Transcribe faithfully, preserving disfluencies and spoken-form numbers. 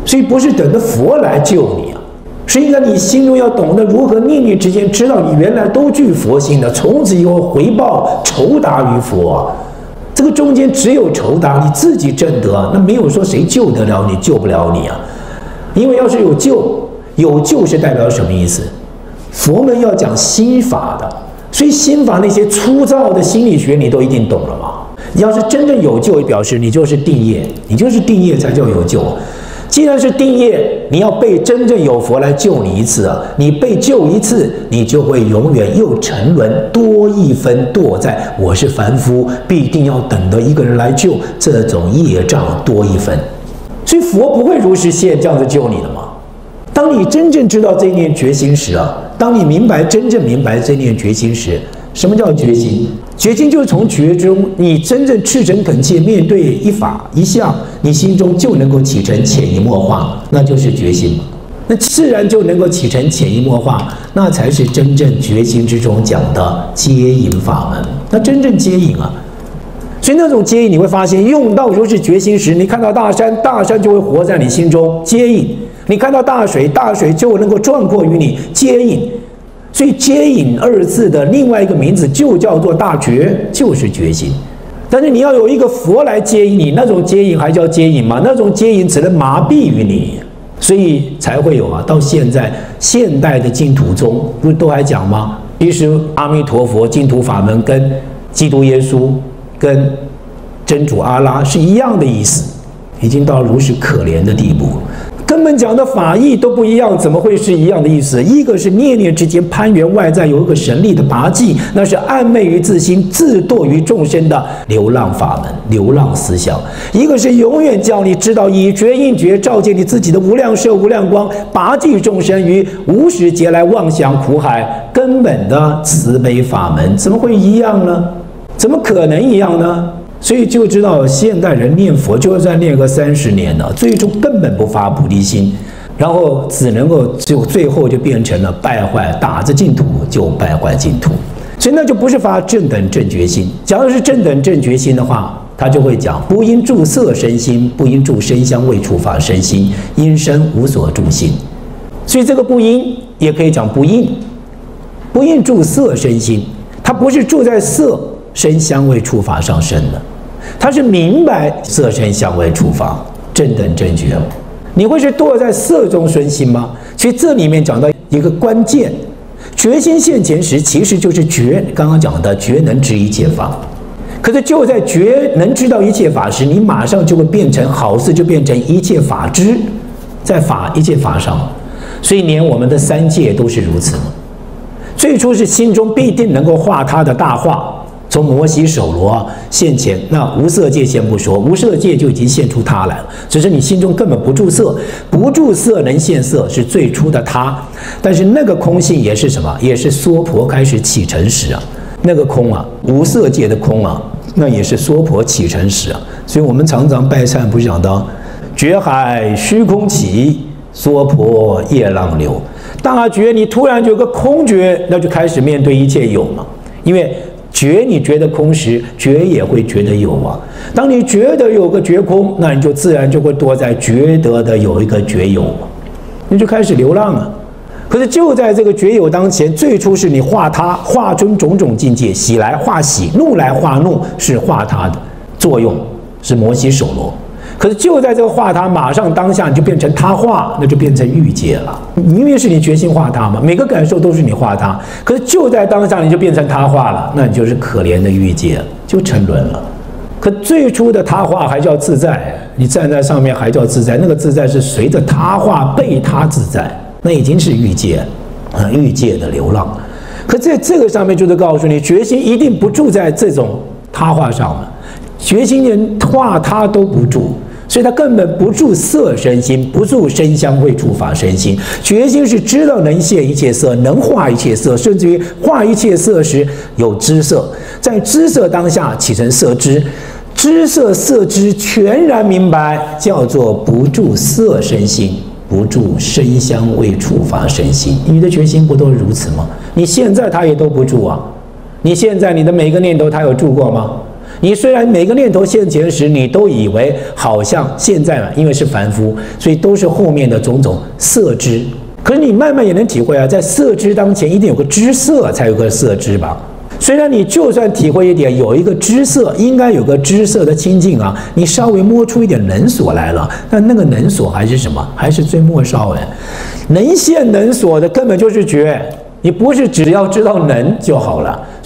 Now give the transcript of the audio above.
所以不是等着佛来救你啊，是应该你心中要懂得如何念念之间知道你原来都具佛性的，从此以后回报酬答于佛啊。这个中间只有酬答，你自己证得，那没有说谁救得了你，救不了你啊。因为要是有救，有救是代表什么意思？佛门要讲心法的，所以心法那些粗糙的心理学你都一定懂了吗？你要是真正有救，表示你就是定业，你就是定业才叫有救。既然是定业，你要被真正有佛来救你一次啊！你被救一次，你就会永远又沉沦，多一分堕在我是凡夫，必定要等着一个人来救，这种业障多一分。所以佛不会如实现这样子救你的嘛。当你真正知道这一念决心时啊，当你明白真正明白这一念决心时，什么叫决心？决心就是从觉中，你真正赤诚恳切面对一法一相，你心中就能够起成潜移默化，那就是决心嘛。那自然就能够起成潜移默化，那才是真正决心之中讲的接引法门。那真正接引啊，所以那种接引你会发现，用到如是决心时，你看到大山，大山就会活在你心中接引；你看到大水，大水就能够壮阔于你接引。所以接引二字的另外一个名字就叫做大觉，就是决心。但是你要有一个佛来接引你，那种接引还叫接引吗？那种接引只能麻痹于你，所以才会有啊。到现在现代的净土宗不是都还讲吗？其实阿弥陀佛净土法门跟基督耶稣跟真主阿拉是一样的意思，已经到如此可怜的地步。根本讲的法义都不一样，怎么会是一样的意思？一个是念念之间攀缘外在有一个神力的拔济，那是暗昧于自心、自堕于众生的流浪法门、流浪思想；一个是永远叫你知道以觉应觉，照见你自己的无量寿、无量光，拔济众生于无始劫来妄想苦海，根本的慈悲法门。怎么会一样呢？怎么可能一样呢？所以就知道现代人念佛就算念个三十年了，最终根本不发菩提心，然后只能够就最后就变成了败坏，打着净土就败坏净土。所以那就不是发正等正觉心。假如是正等正觉心的话，他就会讲不因住色身心，不因住声香味触法身心，因身无所住心。所以这个不因也可以讲不应，不应住色身心，它不是住在色身香味触法上升的，他是明白色身香味触法正等正觉。你会是堕在色中生心吗？其实这里面讲到一个关键，觉心现前时，其实就是觉，刚刚讲的觉能知一切法。可是就在觉能知道一切法时，你马上就会变成好似就变成一切法知，在法一切法上。所以连我们的三界都是如此嘛。最初是心中必定能够化他的大化。从摩西手罗现前，那无色界先不说，无色界就已经现出他来了，只是你心中根本不住色，不住色能现色是最初的他。但是那个空性也是什么？也是娑婆开始起尘时啊，那个空啊，无色界的空啊，那也是娑婆起尘时啊。所以我们常常拜忏不是讲到觉海虚空起，娑婆夜浪流。大觉你突然就有个空觉，那就开始面对一切有嘛，因为觉你觉得空时，觉也会觉得有啊。当你觉得有个觉空，那你就自然就会躲在觉得的有一个觉有，你就开始流浪了。可是就在这个觉有当前，最初是你化他，化中种种境界，喜来化喜，怒来化怒，是化他的作用，是摩西手罗。可是就在这个化他，马上当下你就变成他化，那就变成欲界了。明明是你决心化他嘛，每个感受都是你化他，可是就在当下你就变成他化了，那你就是可怜的欲界，就沉沦了。可最初的他化还叫自在，你站在上面还叫自在，那个自在是随着他化被他自在，那已经是欲界啊，欲界的流浪。可在这个上面就是告诉你，决心一定不住在这种他化上了，决心连化他都不住。所以他根本不住色身心，不住声香味触法身心。决心是知道能现一切色，能化一切色，甚至于化一切色时有知色，在知色当下起成色知，知色色知全然明白，叫做不住色身心，不住声香味触法身心。你的决心不都是如此吗？你现在他也都不住啊，你现在你的每个念头他有住过吗？ 你虽然每个念头现前时，你都以为好像现在嘛，因为是凡夫，所以都是后面的种种色知。可是你慢慢也能体会啊，在色知当前，一定有个知色，才有个色知吧。虽然你就算体会一点，有一个知色，应该有个知色的清净啊，你稍微摸出一点能所来了，但那个能所还是什么？还是最末少哎，能现能所的根本就是觉。你不是只要知道能就好了。